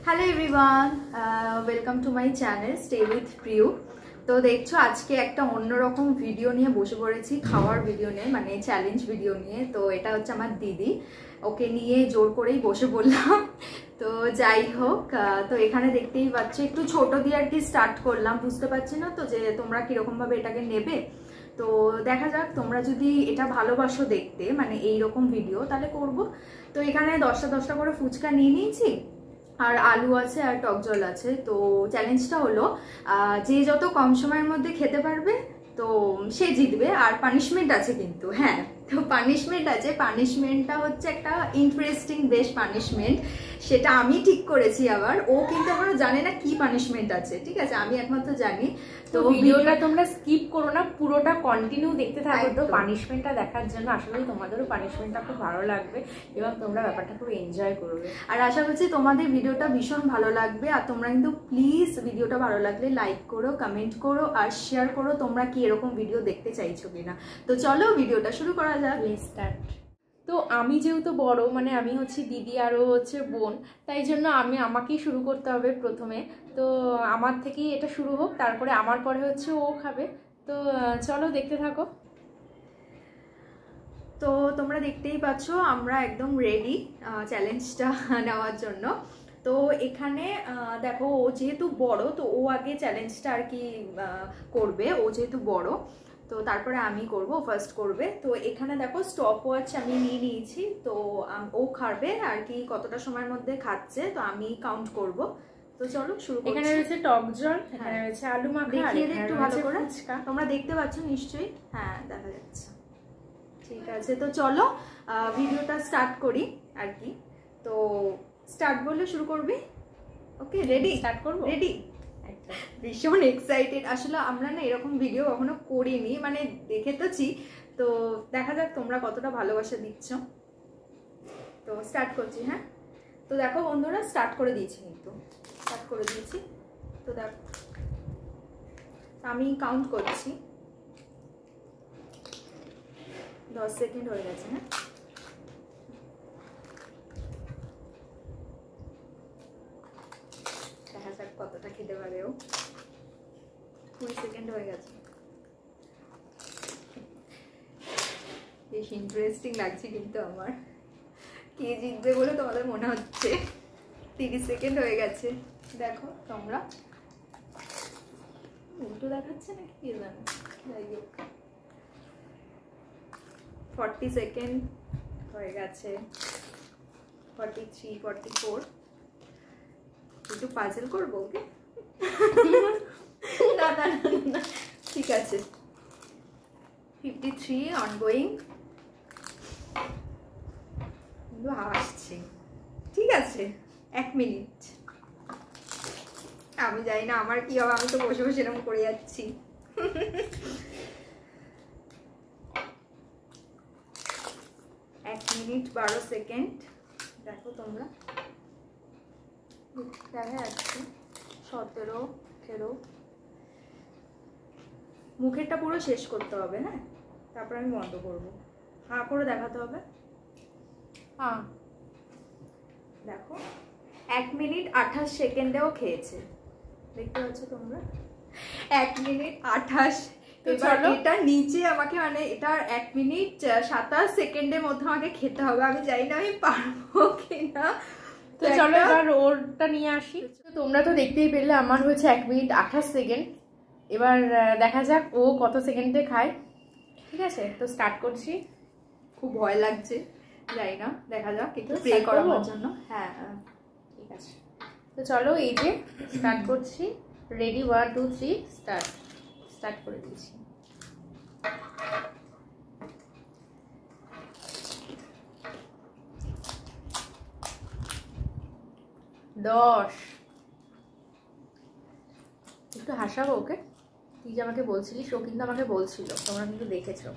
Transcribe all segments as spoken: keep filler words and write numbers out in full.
Hello everyone, welcome to my channel stay with Priyo. তো দেখছো আজকে একটা অন্যরকম ভিডিও নিয়ে বসে পড়েছি, খাওয়ার ভিডিও নিয়ে, মানে চ্যালেঞ্জ ভিডিও নিয়ে। তো এটা হচ্ছে আমার দিদি, ওকে নিয়ে জোর করেই বসে পড়লাম। তো যাই হোক, তো এখানে দেখতেই পাচ্ছ একটু ছোট দিয়ে আর কি স্টার্ট করলাম, বুঝতে পারছি না তো যে তোমরা কিরকম ভাবে এটাকে নেবে। তো দেখা যাক, তোমরা যদি এটা ভালোবাসো দেখতে, মানে এইরকম ভিডিও, তাহলে করব। তো এখানে দশটা দশটা করে ফুচকা নিয়ে নিয়েছি, আর আলু আছে আর টক জল আছে। তো চ্যালেঞ্জটা হলো যে যত কম সময়ের মধ্যে খেতে পারবে তো সে জিতবে। আর পানিশমেন্ট আছে কিন্তু, হ্যাঁ, তো পানিশমেন্ট আছে। পানিশমেন্টটা হচ্ছে একটা ইন্টারেস্টিং বেশ পানিশমেন্ট, সেটা আমি ঠিক করেছি। আবার ও কিন্তু এখনো জানে না কি পানিশমেন্ট আছে, ঠিক আছে, আমি একমাত্র জানি। তো ভিডিওটা তোমরা স্কিপ করো না, পুরোটা কন্টিনিউ দেখতে থাকো। তো পানিশমেন্টটা দেখার জন্য আসলে তোমাদেরও পানিশমেন্টটা খুব ভালো লাগবে এবং তোমরা ব্যাপারটা খুব এনজয় করবে। আর আশা করছি তোমাদের ভিডিওটা ভীষণ ভালো লাগবে। আর তোমরা কিন্তু প্লিজ ভিডিওটা ভালো লাগলে লাইক করো, কমেন্ট করো আর শেয়ার করো তোমরা কি এরকম ভিডিও দেখতে চাইছো কিনা। তো চলো ভিডিওটা শুরু করা যাক। স্টার্ট। তো আমি যেহেতু বড়, মানে আমি হচ্ছে দিদি আরও হচ্ছে বোন, তাই জন্য আমি আমাকেই শুরু করতে হবে প্রথমে। তো আমার থেকেই এটা শুরু হোক, তারপরে আমার পরে হচ্ছে ও খাবে। তো চলো দেখতে থাকো। তো তোমরা দেখতেই পাচ্ছ আমরা একদম রেডি চ্যালেঞ্জটা নেওয়ার জন্য। তো এখানে দেখো, ও যেহেতু বড় তো ও আগে চ্যালেঞ্জটা আর কি করবে, ও যেহেতু বড়। তো তারপরে আমি করব, ফার্স্ট করবে। তো এখানে দেখো স্টপ ওয়াচ আমি নিয়ে নিয়েছি। তো ও খাবে আর কি কতটা সময়ের মধ্যে খাচ্ছে, তো আমি কাউন্ট করব। তো চলো শুরু করি। এখানে রয়েছে টক জল, এখানে রয়েছে আলু মাখা, দেখিয়ে দে একটু ভালো করে। তোমরা দেখতে পাচ্ছ নিশ্চয়ই? হ্যাঁ, দেখা যাচ্ছে। ঠিক আছে, তো চলো ভিডিওটা স্টার্ট করি আর কি। তো স্টার্ট বললে শুরু করবি? Okay, ready? স্টার্ট করব? রেডি। ভীষণ এক্সাইটেড আসলে, আমরা না এরকম ভিডিও কখনো করিনি, মানে দেখেছি। তো দেখা যাক তোমরা কতটা ভালোবাসা দিচ্ছ। তো স্টার্ট করছি। হ্যাঁ, তো দেখো বন্ধুরা, স্টার্ট করে দিয়েছি, কিন্তু স্টার্ট করে দিয়েছি। তো দেখো আমি কাউন্ট করছি। দশ সেকেন্ড হয়ে গেছে। হ্যাঁ, দেখা যাক কতটা খেতে পারে ও। কুড়ি সেকেন্ড হয়ে গেছে। বেশ ইন্টারেস্টিং লাগছে কিন্তু আমার, কে জিতবে বলে তোমাদের মনে হচ্ছে? তিরিশ সেকেন্ড হয়ে গেছে। দেখো তোমরা, উল্টো দেখাচ্ছে নাকি কে জানো, যাই হোক। ফর্টি সেকেন্ড হয়ে গেছে। Forty three, forty four. একটু পাজল করবো ওকে? না না না, ঠিক আছে। Fifty three ongoing. কিন্তু আসছে, ঠিক আছে। এক মিনিট। আমি জানি না আমার কি হবে, আমি তো বসে বসে এরকম করে যাচ্ছি। এক মিনিট বারো সেকেন্ড। দেখো তোমরা, দেখা যাচ্ছে। সতেরো, আঠেরো। মুখেরটা পুরো শেষ করতে হবে, হ্যাঁ, তারপর আমি বন্ধ করবো। হাঁ করে দেখাতে হবে। হ্যাঁ, দেখো এক মিনিট আঠাশ সেকেন্ডেও খেয়েছে, দেখতে পাচ্ছ তোমরা? এক মিনিট আঠাশ। এবার এটা নিচে আমাকে, মানে এটা এক মিনিট সাতাশ সেকেন্ডের মধ্যে আমাকে খেতে হবে। আমি জানি না আমি পারবো কিনা। তো চলো এবার ওরটা নিয়ে আসি। তোমরা তো দেখতেই পেলে আমার হচ্ছে এক মিনিট আঠাশ সেকেন্ড। এবার দেখা যাক ও কত সেকেন্ডে খায়। ঠিক আছে, তো স্টার্ট করছি। খুব ভয় লাগছে, জানি না, দেখা যাক। একটু প্রে করার জন্য। হ্যাঁ ঠিক আছে, তো চলো এই যে স্টার্ট করছি। Ready, one two three start. Start করে দিচ্ছি। দশ। একটু হাসাবো ওকে, তুই যে আমাকে বলছিলিস, ও কিন্তু আমাকে বলছিল, তোমরা কিন্তু দেখেছো।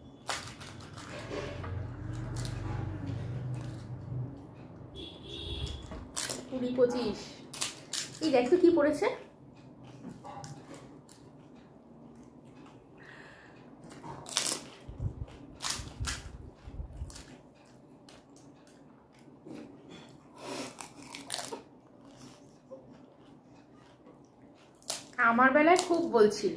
কুড়ি, পঁচিশ। এই দেখ তো কি পড়েছে। আমার বেলায় খুব বলছিল।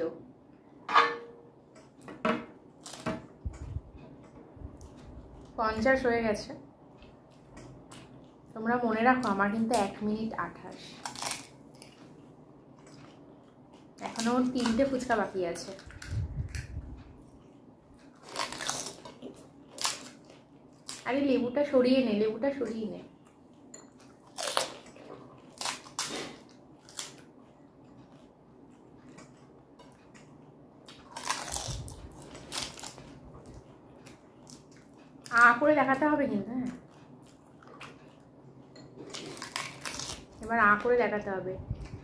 পঞ্চাশ হয়ে গেছে। তোমরা মনে রাখো আমার কিন্তু এক মিনিট আঠাশ। এখনো তিনটে ফুচকা বাকি আছে। আরে লেবুটা সরিয়ে নে, লেবুটা সরিয়ে নে। আ করে দেখাতে হবে কিন্তু। হ্যাঁ, এবার আ করে দেখাতে হবে।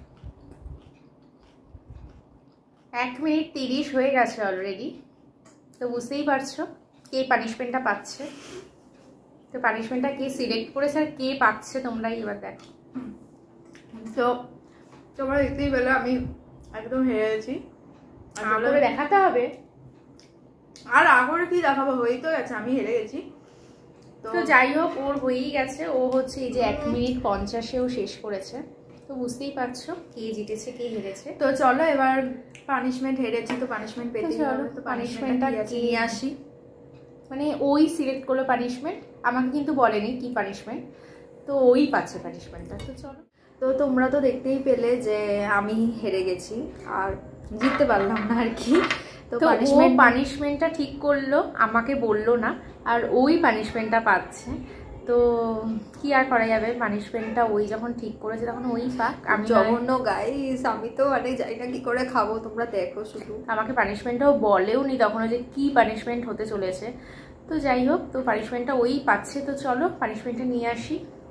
এক মিনিট তিরিশ হয়ে গেছে অলরেডি। তো বুঝতেই পারছো কে পানিশমেন্টটা পাচ্ছে। তো পানিশমেন্টটা কে সিলেক্ট করেছে আর কে পাচ্ছে তোমরাই এবার দেখো। তো তোমরা দেখতেই পেলে আমি একদম হেরে গেছি। আ করে দেখাতে হবে। আর আগরে কি দেখাবো, হয়েই তো গেছে, আমি হেরে গেছি। তো যাই হোক, ওর হয়েই গেছে। ও হচ্ছে এই যে এক মিনিট পঞ্চাশেও শেষ করেছে। তো বুঝতেই পারছো কে জিতেছে কে হেরেছে। তো চলো এবার পানিশমেন্ট হেরেছি তো পানিশমেন্ট পেতে হবে। তো পানিশমেন্টটা নিয়ে আসি। মানে ওই সিলেক্ট করলো পানিশমেন্ট, আমাকে কিন্তু বলেনি কি পানিশমেন্ট। তো ওই পাচ্ছে পানিশমেন্টটা। তো চলো। তো তোমরা তো দেখতেই পেলে যে আমি হেরে গেছি আর জিততে পারলাম না আর কি। তো পানিশমেন্ট পানিশমেন্টটা ঠিক করলো, আমাকে বললো না, আর ওই পানিশমেন্টটা পাচ্ছে। তো কি আর করা যাবে, পানিশমেন্টটা ওই যখন ঠিক করেছে তখন ওই পাক। আমি জঘন্য গাইস, আমি তো মানে জানি না কি করে খাবো, তোমরা দেখো শুধু। আমাকে পানিশমেন্টটাও বলেও নি তখন যে কি পানিশমেন্ট হতে চলেছে। তো যাই হোক, তো পানিশমেন্টটা ওই পাচ্ছে। তো চলো পানিশমেন্টটা নিয়ে আসি।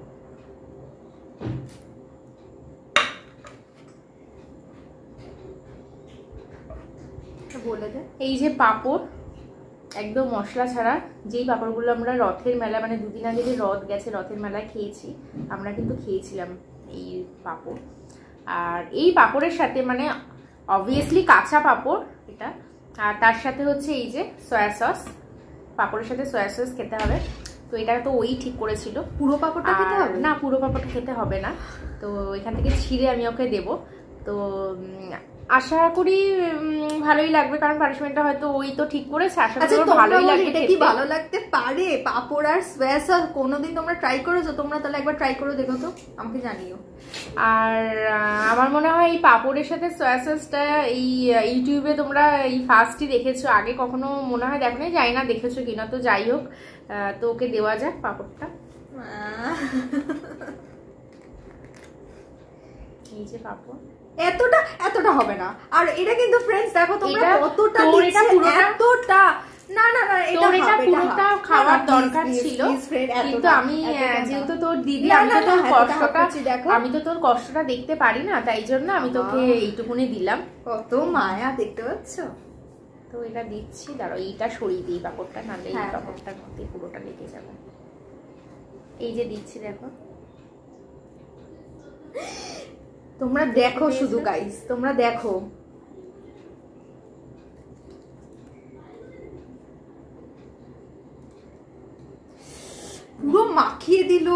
বলে দে। এই যে পাঁপড়, একদম মশলা ছাড়া, যেই পাঁপড়গুলো আমরা রথের মেলা, মানে দুদিন আগে যে রথ গেছে রথের মেলায় খেয়েছি, আমরা কিন্তু খেয়েছিলাম এই পাঁপড়। আর এই পাঁপড়ের সাথে মানে অবভিয়াসলি কাঁচা পাঁপড় এটা, আর তার সাথে হচ্ছে এই যে সয়া সস। পাঁপড়ের সাথে সয়া সস খেতে হবে। তো এটা তো ওই ঠিক করেছিল। পুরো পাঁপড়টা খেতে হবে না, পুরো পাঁপড়টা খেতে হবে না। তো এখান থেকে ছিঁড়ে আমি ওকে দেবো। তো আশা করি ভালোই লাগবে, কারণ পানিশমেন্টটা হয়তো ওই তো ঠিক করেছে। আশা করি ভালোই লাগবে। এটা কি ভালো লাগতে পারে? পাঁপড় আর সয়া সস কোনোদিন তোমরা ট্রাই করেছো? তোমরা তাহলে একবার ট্রাই করে দেখো তো, আমাকে জানিও। আর আমার মনে হয় এই পাঁপড়ের সাথে সয়া সসটা এই ইউটিউবে তোমরা এই ফার্স্টই দেখেছো, আগে কখনো মনে হয় দেখো না, জানি না দেখেছো কিনা। তো যাই হোক, তো ওকে দেওয়া যাক পাঁপড়টা। এই যে পাঁপড়, এতটা এতটা হবে না। আর এটা কিন্তু ফ্রেন্ডস দেখো তোমরা কতটা দিচ্ছে, এতটা না না না, এটা এটা পুরোটা খাওয়ার দরকার ছিল। কিন্তু আমি যেহেতু তোর দিদি, আমি তো তোর কষ্টটা আমি তো তোর কষ্টটা দেখতে পারি না, তাই জন্য আমি তোকে এইটুকুনি দিলাম। কত মায়া, দেখতে পাচ্ছ? তো এটা দিচ্ছি, দাঁড়াও এইটা সরিয়ে দিই পাঁপড়টা, নাহলে এই পাঁপড়টার মধ্যে পুরোটা লেগে যাবে। এই যে দিচ্ছি দেখো, তোমরা দেখো শুধু গাইস, তোমরা দেখো। পুরো মাখিয়ে দিল।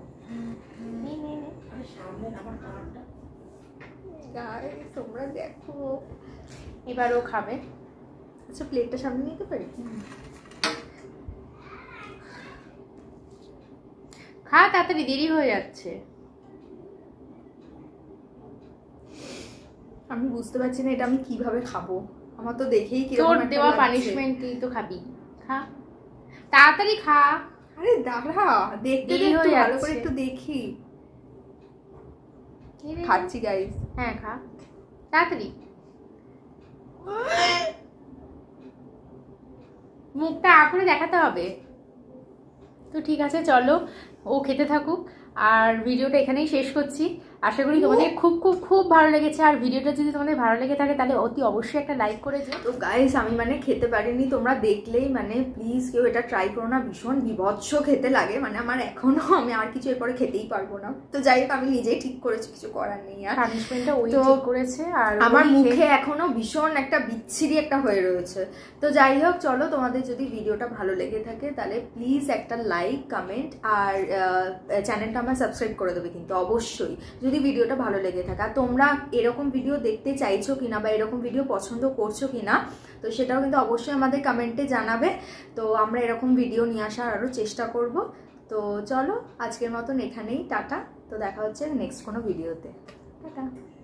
তোমরা দেখো, এবার ও খাবে। আচ্ছা, প্লেটটা সামনে নিতে পারি? খা তাড়াতাড়ি, দেরি হয়ে যাচ্ছে। আমি বুঝতে পারছি না এটা আমি কিভাবে খাবো। আমার তো দেখেই কি তোর দেওয়া পানিশমেন্ট তুই তো খাবি, খা তাড়াতাড়ি খা। আরে দাঁড়া, দেখতে দে একটু, ভালো করে একটু দেখি। খাচ্ছি গাইস। হ্যাঁ খা তাড়াতাড়ি, মুখটা আ করে দেখাতে হবে। তো ঠিক আছে, চলো ও খেতে থাকুক, আর ভিডিওটা এখানেই শেষ করছি। আশা করি তোমাদের খুব খুব খুব ভালো লেগেছে। আর ভিডিওটা যদি তোমাদের ভালো লেগে থাকে তাহলে অতি অবশ্যই একটা লাইক করে দিও। তো গাইস, আমি মানে খেতে পারিনি, তোমরা দেখলেই মানে প্লিজ কেউ এটা ট্রাই করো না, ভীষণ বিভৎস খেতে লাগে। মানে আমার এখনো, আমি আর কিছু এরপরে খেতেই পারবো না। তো যাই হোক, আমি নিজেই ঠিক করেছি, কিছু করার নেই। আর পানিশমেন্টটা ওই ঠিক করেছে, আর আমার মুখে এখনো ভীষণ একটা বিচ্ছিরি একটা হয়ে রয়েছে। তো যাই হোক, চলো, তোমাদের যদি ভিডিওটা ভালো লেগে থাকে তাহলে প্লিজ একটা লাইক, কমেন্ট আর চ্যানেলটা আমার সাবস্ক্রাইব করে দেবে কিন্তু অবশ্যই। যদি যদি ভিডিওটা ভালো লেগে থাকে। আর তোমরা এরকম ভিডিও দেখতে চাইছো কিনা বা এরকম ভিডিও পছন্দ করছো কিনা, তো সেটাও কিন্তু অবশ্যই আমাদের কমেন্টে জানাবে। তো আমরা এরকম ভিডিও নিয়ে আসার আরও চেষ্টা করব। তো চলো আজকের মতন এখানেই টাটা। তো দেখা হচ্ছে নেক্সট কোনো ভিডিওতে। টাটা।